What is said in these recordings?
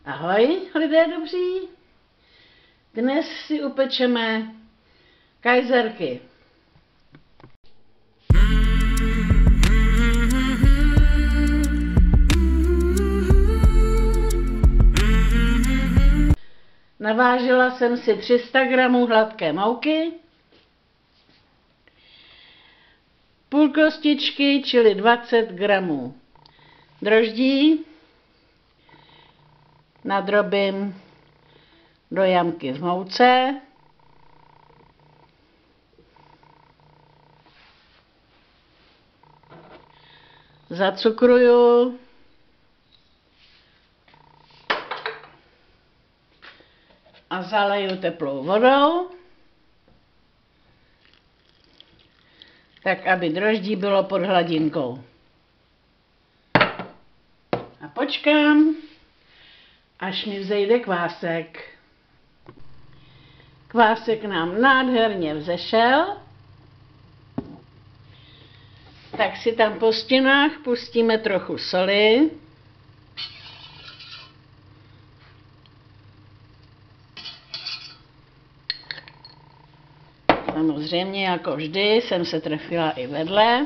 Ahoj, lidé dobří. Dnes si upečeme kajzerky. Navážila jsem si 300 gramů hladké mouky, půl kostičky, čili 20 gramů droždí, nadrobím do jamky v mouce, zacukruju, a zaleju teplou vodou, tak aby droždí bylo pod hladinkou. A počkám, až mi vzejde kvásek. Kvásek nám nádherně vzešel, tak si tam po stěnách pustíme trochu soli. Samozřejmě, jako vždy, jsem se trefila i vedle.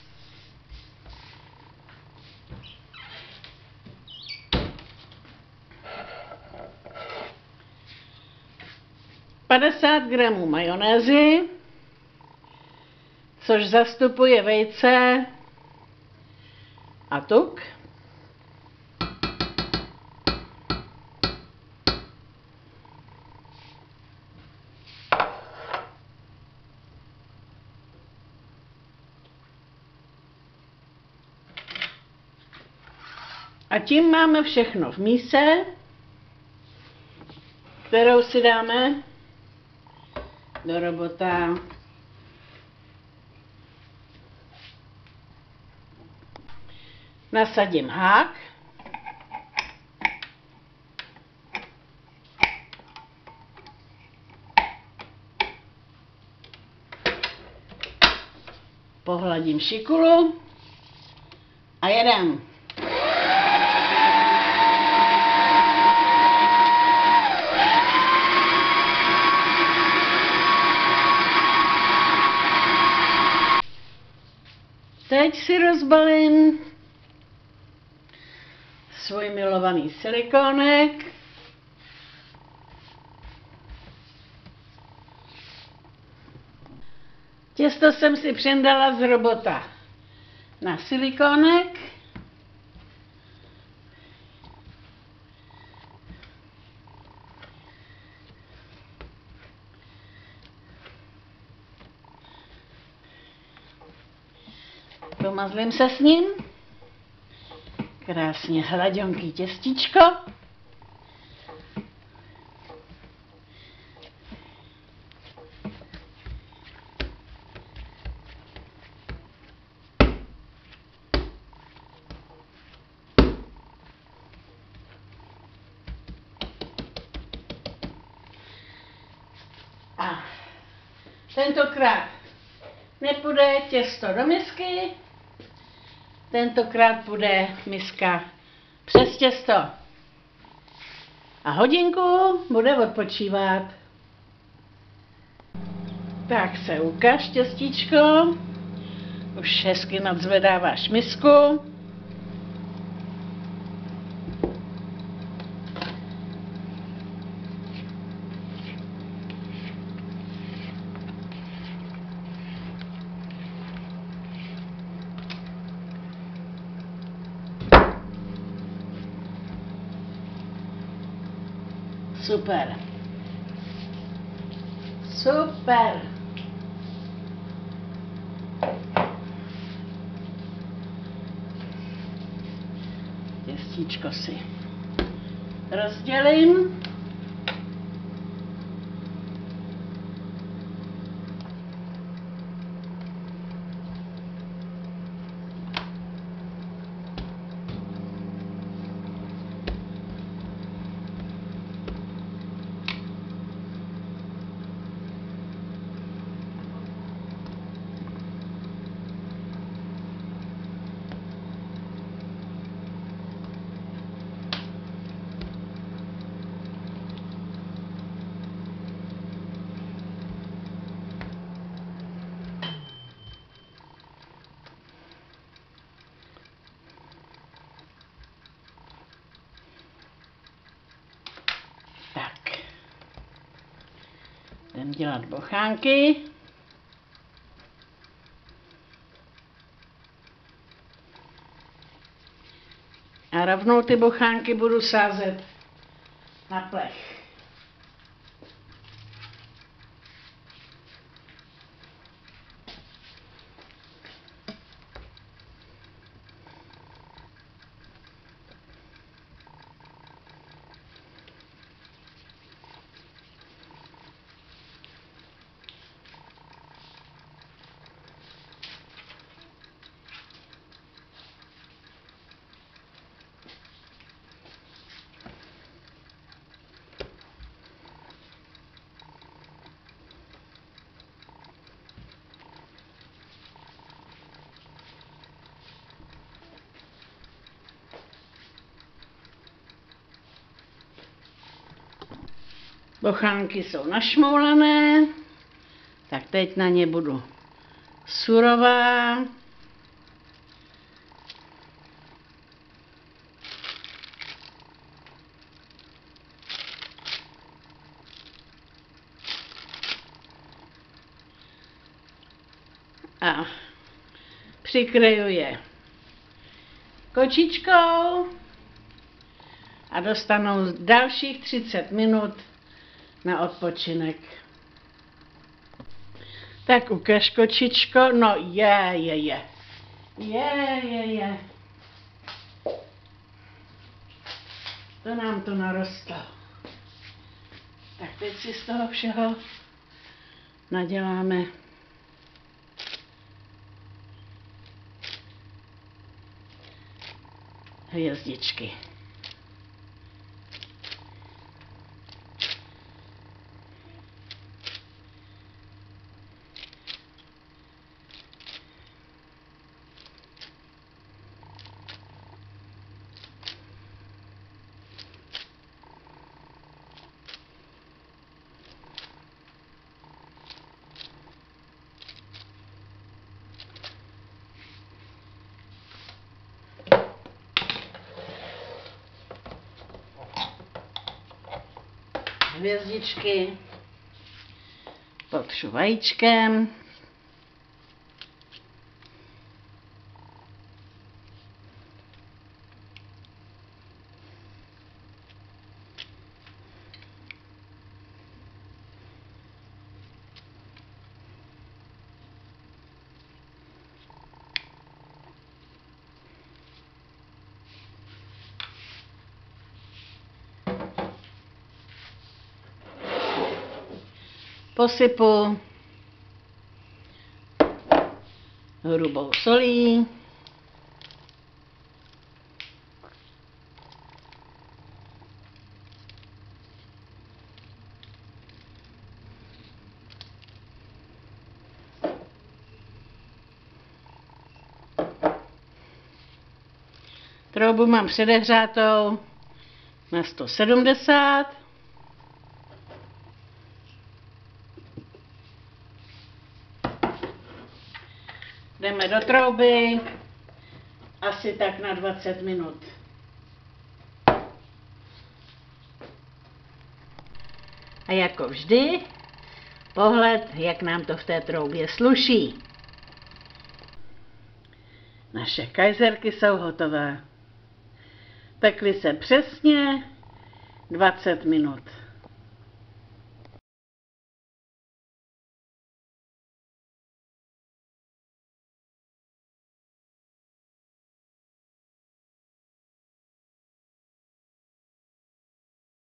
Padesát gramů majonézy, což zastupuje vejce a tuk. A tím máme všechno v míse, kterou si dáme do robota. Nasadím hák. Pohladím šikulu a jedem. Teď si rozbalím svůj milovaný silikonek. Těsto jsem si přendala z robota na silikonek. Pomazlím se s ním. Krásně hladěnký těstíčko. A tentokrát nepůjde těsto do misky, tentokrát půjde miska přes těsto. A hodinku bude odpočívat. Tak se ukaž, těstíčko. Už hezky nadzvedáváš misku. Super. Super. Těstíčko si rozdělím. Jdem dělat bochánky. A rovnou ty bochánky budu sázet na plech. Bochánky jsou našmoulané, tak teď na ně budu surová. A přikryju je kočičkou a dostanou dalších 30 minut na odpočinek. Tak ukaž, kočičko, no je. To nám to narostlo. Tak teď si z toho všeho naděláme hvězdičky. Hvězdičky potřu vajíčkem. Posypu hrubou solí. Troubu mám předehřátou na 170. Jdeme do trouby asi tak na 20 minut. A jako vždy, pohled, jak nám to v té troubě sluší. Naše kajzerky jsou hotové. Pekly se přesně 20 minut.